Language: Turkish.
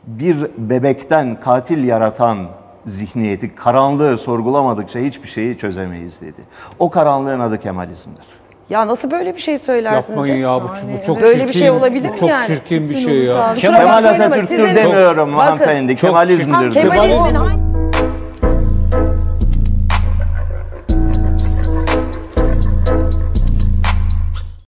bir bebekten katil yaratan zihniyeti, karanlığı sorgulamadıkça hiçbir şeyi çözemeyiz dedi. O karanlığın adı Kemalizm'dir. Ya nasıl böyle bir şey söylersiniz? Yapmayın ya, bu çok böyle çirkin, bir şey olabilir mi çok yani? çirkin bir Bütün şey ya. ulusal- Kemal Kusura bakmayın ama Atatürk'tür sizin- demiyorum Bakın, hanımefendi. çok Kemalizm'dir. çirkin. diyorum. Kemalizmin